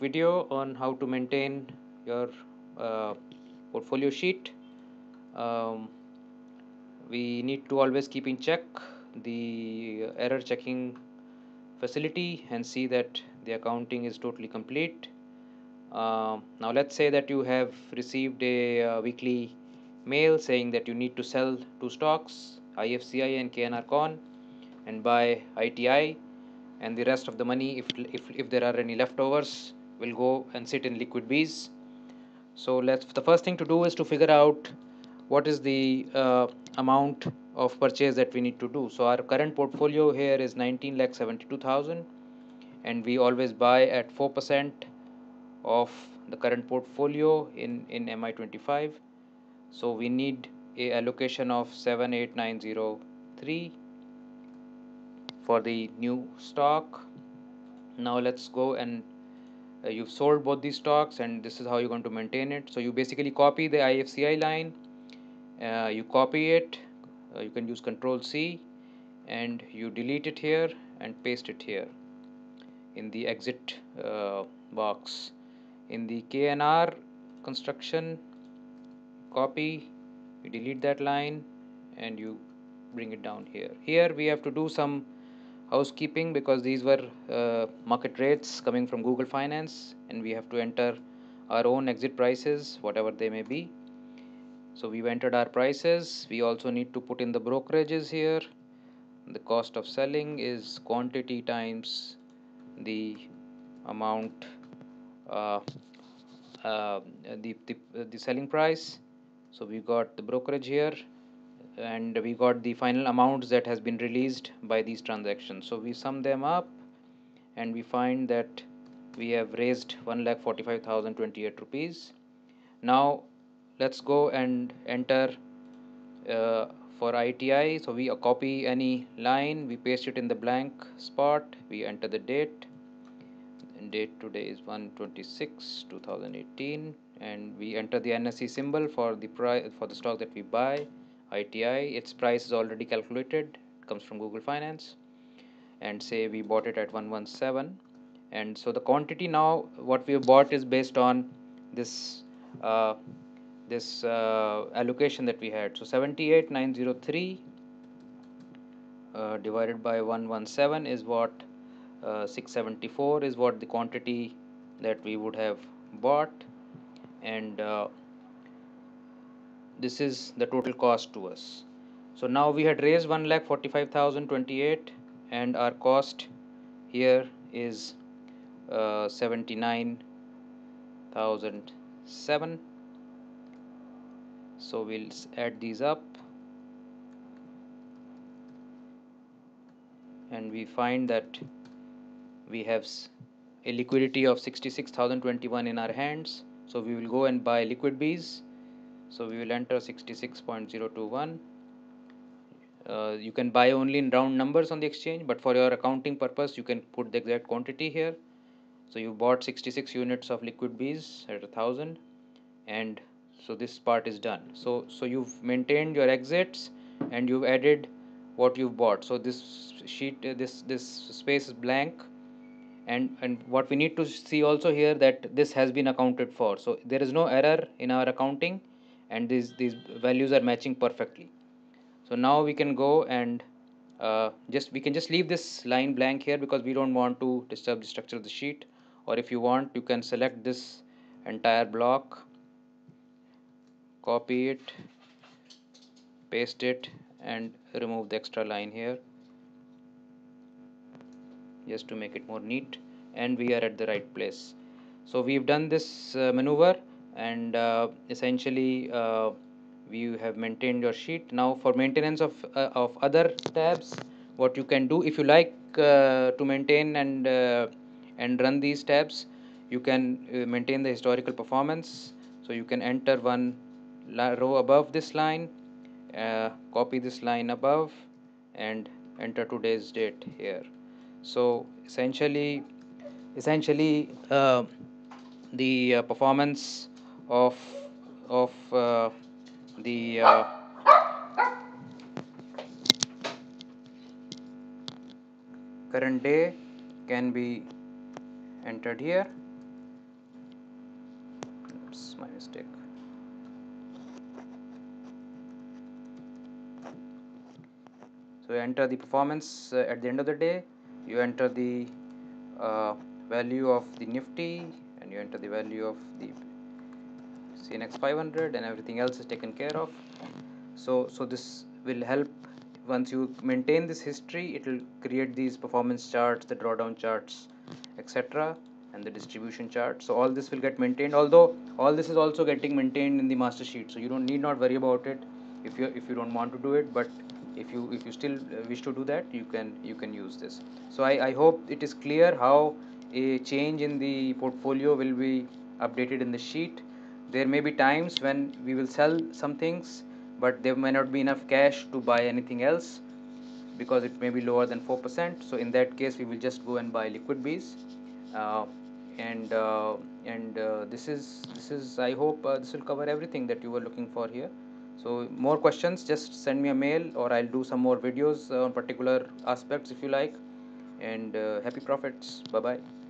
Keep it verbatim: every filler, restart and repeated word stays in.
video on how to maintain your uh, portfolio sheet. Um, we need to always keep in check the error checking facility and see that the accounting is totally complete. Uh, now let's say that you have received a uh, weekly mail saying that you need to sell two stocks, I F C I and K N R Con, and buy I T I, and the rest of the money, if, if, if there are any leftovers, will go and sit in liquid Bs. So let's the first thing to do is to figure out what is the uh, amount of purchase that we need to do. So our current portfolio here is nineteen lakh seventy-two thousand, and we always buy at four percent of the current portfolio in in M I twenty-five. So we need a allocation of seven eight nine zero three for the new stock. Now let's go and uh, you've sold both these stocks, and this is how you're going to maintain it. So you basically copy the I F C I line, uh, you copy it, uh, you can use control C, and you delete it here and paste it here in the exit uh, box. In the K N R construction, copy, you delete that line and you bring it down here. Here we have to do some housekeeping because these were uh, market rates coming from Google Finance, and we have to enter our own exit prices, whatever they may be. So we've entered our prices. We also need to put in the brokerages here. The cost of selling is quantity times the amount, uh, uh, the, the, the selling price. So we got the brokerage here, and we got the final amounts that has been released by these transactions. So we sum them up and we find that we have raised one lakh forty-five thousand twenty-eight rupees. Now let's go and enter uh, for I T I. So we copy any line, we paste it in the blank spot, we enter the date, and date today is one twenty-six two thousand eighteen, and we enter the N S E symbol for the price for the stock that we buy, I T I. Its price is already calculated, it comes from Google Finance, and say we bought it at one one seven. And so the quantity now what we have bought is based on this uh, this uh, allocation that we had. So seventy-eight nine zero three uh, divided by one one seven is what uh, six seventy-four is what the quantity that we would have bought, and uh, this is the total cost to us. So now we had raised one lakh forty-five thousand twenty-eight, and our cost here is uh, seventy-nine thousand seven. So we'll add these up and we find that we have a liquidity of sixty-six thousand twenty-one in our hands. So we will go and buy liquid Bs. So we will enter sixty-six point zero two one. Uh, you can buy only in round numbers on the exchange, but for your accounting purpose you can put the exact quantity here. So you bought sixty-six units of liquid Bs at a thousand, and so this part is done. So so you've maintained your exits and you've added what you've bought. So this sheet, uh, this this space is blank, and and what we need to see also here that this has been accounted for. So there is no error in our accounting, and these these values are matching perfectly. So now we can go and uh, just we can just leave this line blank here because we don't want to disturb the structure of the sheet. Or if you want, you can select this entire block, copy it, paste it, and remove the extra line here just to make it more neat, and we are at the right place. So we've done this uh, maneuver, and uh, essentially uh, we have maintained your sheet. Now for maintenance of uh, of other tabs, what you can do, if you like uh, to maintain and uh, and run these tabs, you can uh, maintain the historical performance. So you can enter one row above this line, uh, copy this line above, and enter today's date here. So essentially essentially uh, the uh, performance of of uh, the uh, current day can be entered here, my mistake. So you enter the performance uh, at the end of the day, you enter the uh, value of the Nifty, and you enter the value of the C N X five hundred, and everything else is taken care of. So, so this will help. Once you maintain this history, it will create these performance charts, the drawdown charts, et cetera, and the distribution chart. So all this will get maintained. Although all this is also getting maintained in the master sheet, so you don't need not worry about it if you if you don't want to do it. But if you if you still wish to do that, you can you can use this. So I, I hope it is clear how a change in the portfolio will be updated in the sheet. There may be times when we will sell some things, but there may not be enough cash to buy anything else because it may be lower than four percent. So in that case, we will just go and buy liquid Bs. Uh, and uh, and uh, this is this is I hope uh, this will cover everything that you were looking for here. So more questions, just send me a mail, or I'll do some more videos on particular aspects if you like. And uh, happy profits. Bye bye.